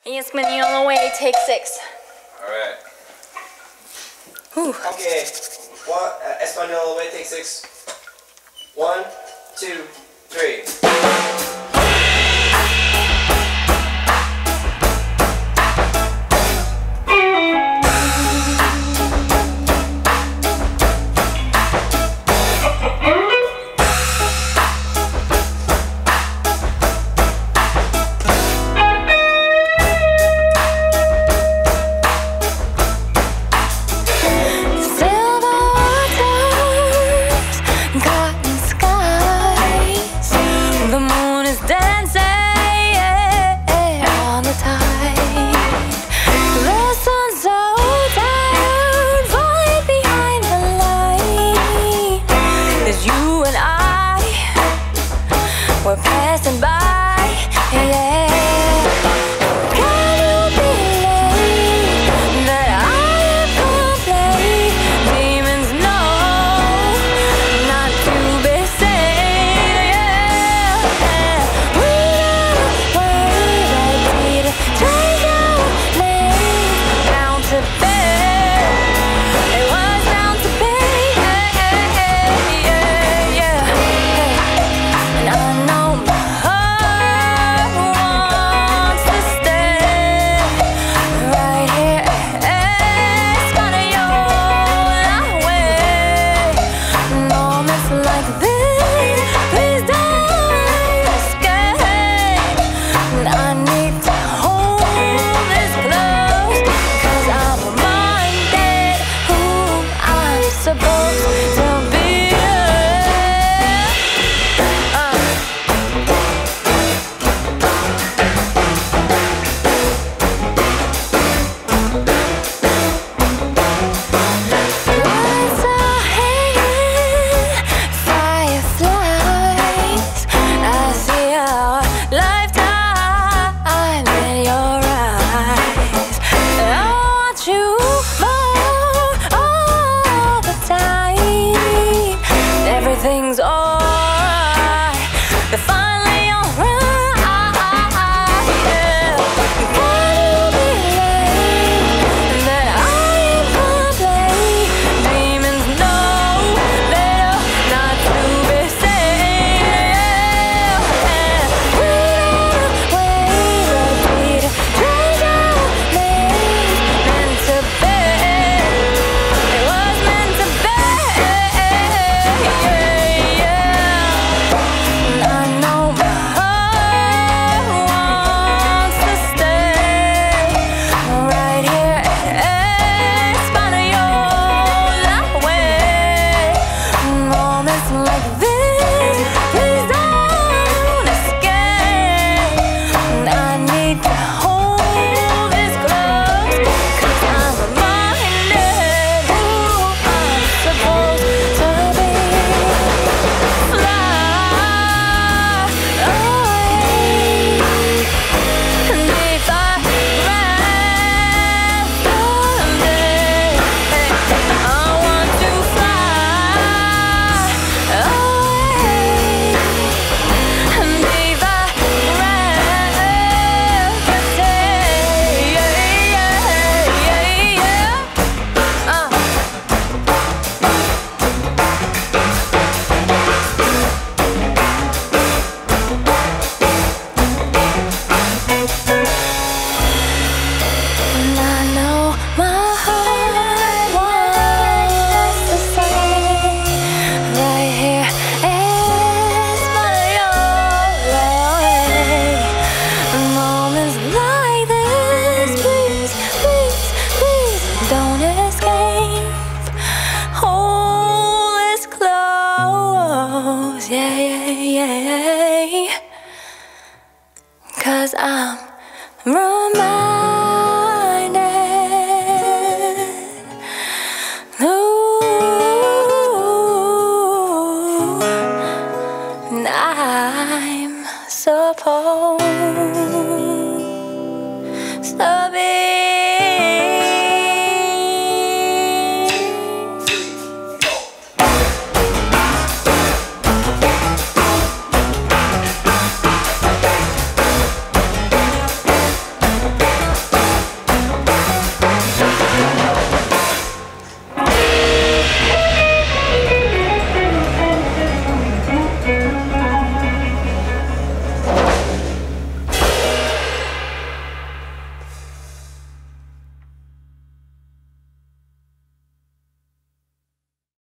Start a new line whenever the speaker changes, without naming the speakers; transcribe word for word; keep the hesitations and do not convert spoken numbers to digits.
Espanola way, take six.
Alright.
Whew.
Okay. One, uh, Espanola way, take six. One, two, three.
We're passing by, yeah. Can you believe that I can play? Demons know not to be saved, yeah. We got a way that we change our names. Bound to be, it was bound to be, yeah, yeah, yeah, yeah. And I know everything's alright. They're finally alright, yeah. Can you believe that I can play? Demons know better not to be saved, yeah. We don't wait, repeat, change our names. Meant to be, it was meant to be, yeah. Yeah, yeah, yeah. 'Cause I'm reminded, ooh, I'm supposed to be